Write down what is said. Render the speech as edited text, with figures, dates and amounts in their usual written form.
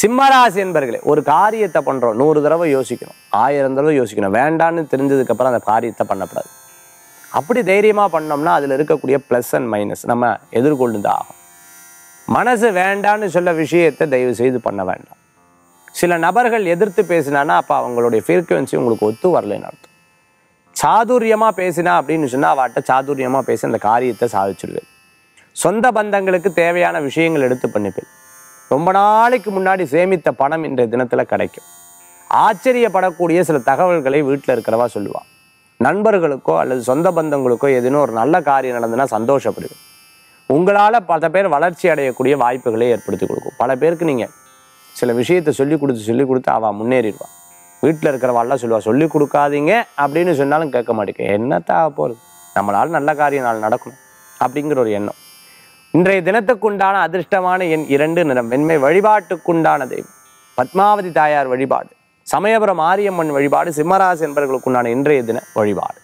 சிம்மராசி என்பர்களே, ஒரு காரியத்தை பண்ணுறோம் 100 தடவை யோசிக்கணும், 1000 தடவை யோசிக்கணும். வேண்டான்னு தெரிஞ்சதுக்கப்புறம் அந்த காரியத்தை பண்ணக்கூடாது. அப்படி தைரியமாக பண்ணோம்னா அதில் இருக்கக்கூடிய ப்ளஸ் அண்ட் மைனஸ் நம்ம எதிர்கொண்டு தான் ஆகும். மனசு வேண்டான்னு சொல்ல விஷயத்தை தயவு செய்து பண்ண வேண்டாம். சில நபர்கள் எதிர்த்து பேசினான்னா அப்போ அவங்களுடைய ஃப்ரீக்வன்சி உங்களுக்கு ஒத்து வரலைன்னு அர்த்தம். சாதுரியமாக பேசினா அப்படின்னு சொன்னால் அவட்ட சாதுரியமாக பேசி அந்த காரியத்தை சாதிச்சிடுவேன். சொந்த பந்தங்களுக்கு தேவையான விஷயங்கள் எடுத்து பண்ணிப்பேன். ரொம்ப நாளைக்கு முன்னாடி சேமித்த பணம் இன்றைய தினத்தில் கிடைக்கும். ஆச்சரியப்படக்கூடிய சில தகவல்களை வீட்டில் இருக்கிறவா சொல்லுவாள். நண்பர்களுக்கோ அல்லது சொந்த பந்தங்களுக்கோ ஏதேனும் ஒரு நல்ல காரியம் நடந்துன்னா சந்தோஷப்படுவேன். உங்களால் பல பேர் வளர்ச்சி அடையக்கூடிய வாய்ப்புகளை ஏற்படுத்தி கொடுக்கும். பல பேருக்கு நீங்கள் சில விஷயத்தை சொல்லி கொடுத்து அவள் முன்னேறிடுவாள். வீட்டில் இருக்கிறவாள்லாம் சொல்லுவாள், சொல்லி கொடுக்காதீங்க அப்படின்னு சொன்னாலும் கேட்க மாட்டேங்க. என்னத்தா போகிறது, நம்மளால் நல்ல காரியம் நாள் நடக்கணும் அப்படிங்கிற ஒரு எண்ணம். இன்றைய தினத்துக்குண்டான அதிர்ஷ்டமான எண் 2 நிறம் வெண்மை. வழிபாட்டுக்குண்டான தெய்வம் பத்மாவதி தாயார் வழிபாடு, சமயபுரம் மாரியம்மன் வழிபாடு சிம்மராசி என்பவர்களுக்குண்டான இன்றைய தின வழிபாடு.